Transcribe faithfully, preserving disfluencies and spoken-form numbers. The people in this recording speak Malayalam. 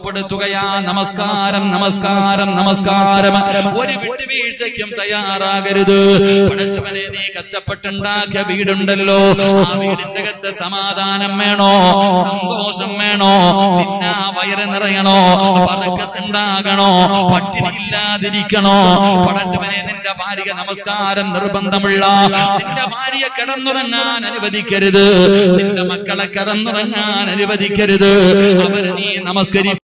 ഓർമ്മപ്പെടുത്തുകയാ. നമസ്കാരം നമസ്കാരം നമസ്കാരം. ഒരു വിട്ടുവീഴ്ചയ്ക്കും തയ്യാറാകരുത്. പടച്ചവനെ, നീ കഷ്ടപ്പെട്ടുണ്ടാക്കിയ വീടുണ്ടല്ലോ, ആ വീടിന്റെ അകത്ത് സമാധാനം വേണോ, സന്തോഷം വേണോ, തിന്നാ വയറ് നിറയണോ, ബർക്കത്തുണ്ടാകണോ, പട്ടിണിയില്ലാതിരിക്കണോ. പടച്ചവനെ, നിന്റെ ഭാര്യ നമസ്കാരം നിർബന്ധമുള്ള, നിന്റെ ഭാര്യ കിടന്നുറങ്ങാൻ അനുവദിക്കരുത്, നിന്റെ മക്കളെ കിടന്നുറങ്ങാൻ അനുവദിക്കരുത്. അവരെ നീ നമസ്കരി